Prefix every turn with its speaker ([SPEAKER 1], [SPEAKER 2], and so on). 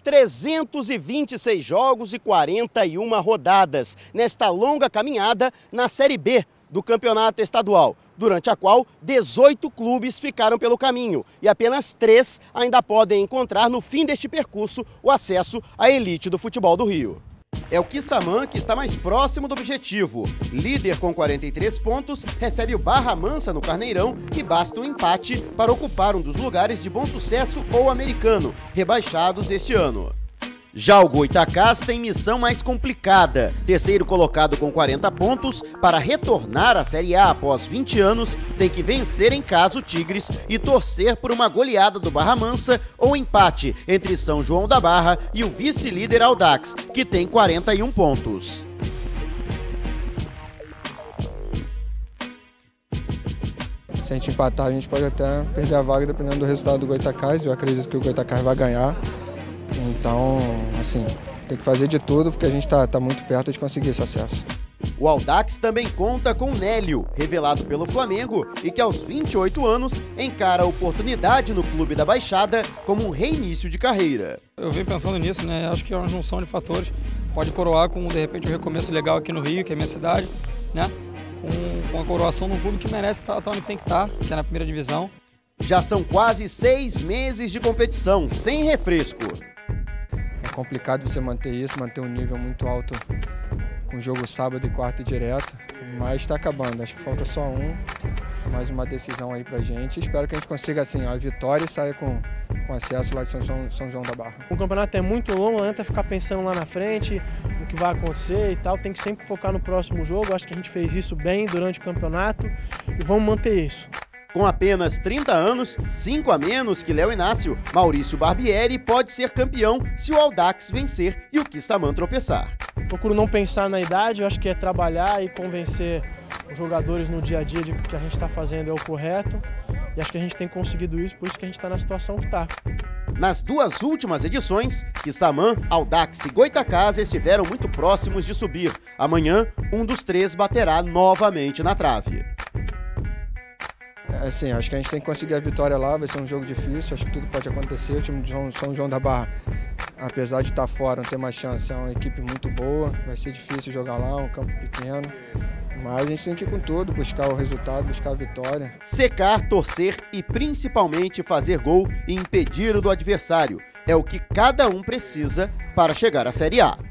[SPEAKER 1] 326 jogos e 41 rodadas nesta longa caminhada na Série B do Campeonato Estadual, durante a qual 18 clubes ficaram pelo caminho e apenas 3 ainda podem encontrar no fim deste percurso o acesso à elite do futebol do Rio. É o Quissamã que está mais próximo do objetivo. Líder com 43 pontos, recebe o Barra Mansa no Carneirão e basta um empate para ocupar um dos lugares de Bom Sucesso ou Americano, rebaixados este ano. Já o Goitacás tem missão mais complicada. Terceiro colocado com 40 pontos, para retornar à Série A após 20 anos, tem que vencer em casa o Tigres e torcer por uma goleada do Barra Mansa ou empate entre São João da Barra e o vice-líder Audax, que tem 41 pontos.
[SPEAKER 2] Se a gente empatar, a gente pode até perder a vaga dependendo do resultado do Goitacás. Eu acredito que o Goitacás vai ganhar. Então, assim, tem que fazer de tudo porque a gente tá muito perto de conseguir esse acesso.
[SPEAKER 1] O Audax também conta com Nélio, revelado pelo Flamengo e que aos 28 anos encara a oportunidade no clube da Baixada como um reinício de carreira.
[SPEAKER 3] Eu venho pensando nisso, né? Acho que é uma junção de fatores. Pode coroar com, de repente, um recomeço legal aqui no Rio, que é a minha cidade, né? Com a coroação de um clube que merece estar onde tem que estar, que é na primeira divisão.
[SPEAKER 1] Já são quase 6 meses de competição, sem refresco.
[SPEAKER 2] É complicado você manter isso, manter um nível muito alto com jogo sábado e quarta e direto, mas está acabando. Acho que falta só mais uma decisão aí pra gente. Espero que a gente consiga assim, a vitória e saia com acesso lá de São João da Barra.
[SPEAKER 4] O campeonato é muito longo, não adianta ficar pensando lá na frente, no que vai acontecer e tal. Tem que sempre focar no próximo jogo. Acho que a gente fez isso bem durante o campeonato e vamos manter isso.
[SPEAKER 1] Com apenas 30 anos, 5 a menos que Léo Inácio, Maurício Barbieri pode ser campeão se o Audax vencer e o Quissamã tropeçar.
[SPEAKER 4] Procuro não pensar na idade, eu acho que é trabalhar e convencer os jogadores no dia a dia de que o que a gente está fazendo é o correto. E acho que a gente tem conseguido isso, por isso que a gente está na situação que está.
[SPEAKER 1] Nas 2 últimas edições, Quissamã, Audax e Goitacás estiveram muito próximos de subir. Amanhã, um dos 3 baterá novamente na trave.
[SPEAKER 2] Assim, acho que a gente tem que conseguir a vitória lá, vai ser um jogo difícil, acho que tudo pode acontecer. O time de São João da Barra, apesar de estar fora, não ter mais chance, é uma equipe muito boa, vai ser difícil jogar lá, um campo pequeno. Mas a gente tem que ir com tudo, buscar o resultado, buscar a vitória.
[SPEAKER 1] Secar, torcer e principalmente fazer gol e impedir o do adversário. É o que cada um precisa para chegar à Série A.